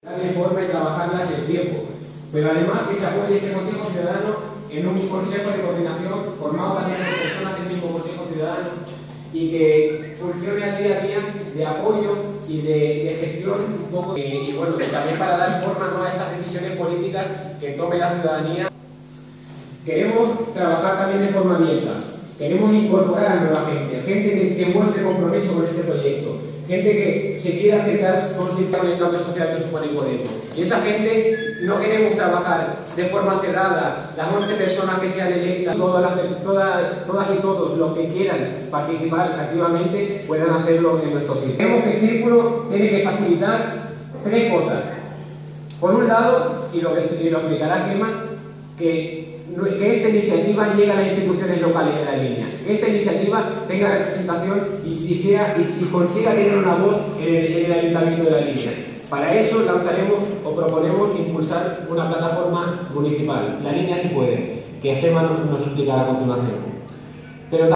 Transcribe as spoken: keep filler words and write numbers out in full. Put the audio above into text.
darle forma y trabajarlas en el tiempo, pero además que se apoye este Consejo Ciudadano en un consejo de coordinación formado también por personas del mismo Consejo Ciudadano y que funcione al día a día de apoyo y de, de gestión un poco, y, y bueno, y también para dar forma, ¿no?, a estas decisiones políticas que tome la ciudadanía. Queremos trabajar también de forma abierta, queremos incorporar a nueva gente, gente que, que muestre compromiso con este proyecto, gente que se quiera acercar con el cambio social que supone Podemos. Y esa gente no queremos trabajar de forma cerrada, las once personas que sean electas, todas, las, todas, todas y todos los que quieran participar activamente puedan hacerlo en nuestro círculo. Creemos que el círculo tiene que facilitar tres cosas. Por un lado, y lo, y lo explicará Gemma, que que esta iniciativa llegue a las instituciones locales de la línea, que esta iniciativa tenga representación y, y, sea, y, y consiga tener una voz en el, en el ayuntamiento de la línea. Para eso lanzaremos o proponemos impulsar una plataforma municipal, La Línea Si Puede, que Gemma nos, nos explicará a continuación. Pero